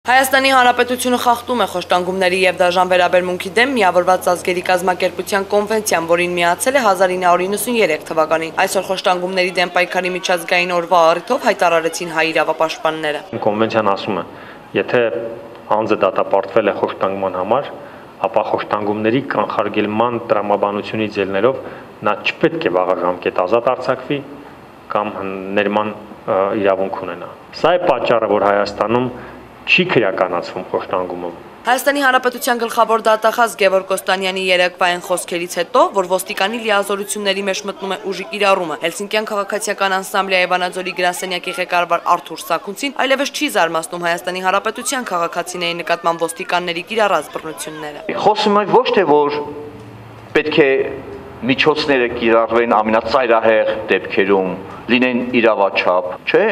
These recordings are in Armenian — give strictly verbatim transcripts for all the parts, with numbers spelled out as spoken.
Հայաստանի Հանրապետությունը խախտում է խոշտանգումների և դաժան վերաբերմունքի դեմ միավորված ազգերի կազմակերպության կոնվենցիան, որին միացել է հազար ինը հարյուր նվաթ թվականին։ Այսօր խոշտանգումների դեմ պայքարի միջազգային օրվա առիթով հայտարարեցին հայ իրավապաշտպանները։ Կոնվենցիան ասում է, եթե անձը դատապարտվել է խոշտանգման համար, ապա խոշտանգումների կանխարգելման տրամաբանությունից ելնելով նա չպետք է վաղ ժամկետ ազատ արձակվի կամ ներման իրավունք ունենա։ Սա է պատճառը, որ Հայաստանում չի քրեականացվում խոշտանգումը։ Հայաստանի Հանրապետության գլխավոր դատախազ Գևորգ Կոստանյանի երեկվային խոսքերից հետո, որ ոստիկանի լիազորությունների մեջ մտնում է ուժի կիրառումը, Հելսինկյան քաղաքացիական անսամբլեի Այվանաձորի գրասենյակի ղեկավար Արթուր Սաքունցին այլևս չի զարմացնում Հայաստանի Հանրապետության քաղաքացիների նկատմամբ ոստիկանների կիրառած բռնությունները։ Խոսում ենք ոչ թե որ պետք է միջոցները կիրառվեն ամենածայրահեղ դեպքերում, լինեն իրավաչափ, չէ։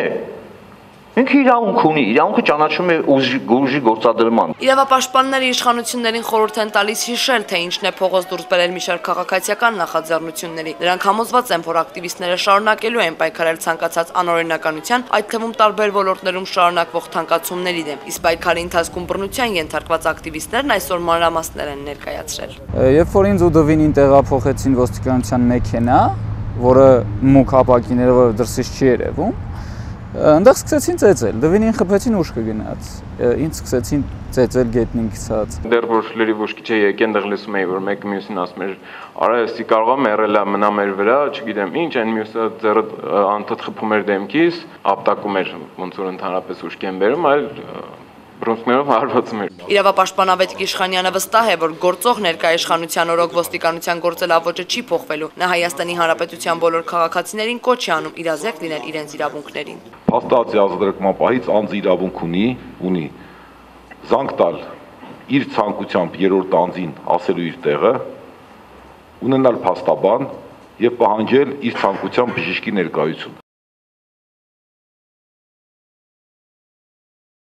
Ինքը իրավունք ունի, իրավունքը ճանաչում է ուժի գործադրման։ Իրավապաշտպանները իշխանություններին խորհուրդ են տալիս հիշել, թե ինչն է փողոց դուրս բերել մի շարք քաղաքացիական նախաձեռնությունների։ Նրանք համոզված են, որ ակտիվիստները շարունակելու են պայքարել ցանկացած անօրինականության, այդ թվում տարբեր ոլորտներում շարունակվող թանկացումների դեմ։ Իսկ պայքարի ընթացքում բռնության ենթարկված ակտիվիստներն այսօր մանրամասներ են ներկայացրել։ Երբ որ ինձ ու Դվինին տեղափոխեցին ոստիկանության մեքենա, որը մուգ ապակիներով դրսից չի երևում, Այնտեղ սկսեցին ծեծել, Դվինին խփեցին ուշ կգնաց, ինձ սկսեցին ծեծել գետնին գցած։ Դեռ որ շլերի ոչքի չէ եկեն, դեռ լսում էի, որ մեկը մյուսին ասում էր, արա էսի կարող է մեռելա մնա մեր վրա, չգիտեմ ինչ, այն մյուսը ձեռը անդադ խփում էր դեմքիս, ապտակում էր ոնց որ ընդհանրապես ուշքի են բերում, այլ բռնցքներով հարվածում էր։ Իրավապաշտպանավետ Իշխանյանը վստահ է, որ գործող ներկայ իշխանության օրոք ոստիկանության գործելավոճը չի փոխվելու։ Նա Հայաստանի Հանրապետության բոլոր քաղաքացիներին կոչ է անում իրազեկ լինել իրենց իրավունքներին։ Փաստացի ազատագրման պահից անձը իրավունք ունի, ունի զանգ տալ իր ցանկությամբ երրորդ անձին ասելու իր տեղը, ունենալ փաստաբան եւ պահանջել իր ցանկությամբ բժշկի ներկայություն։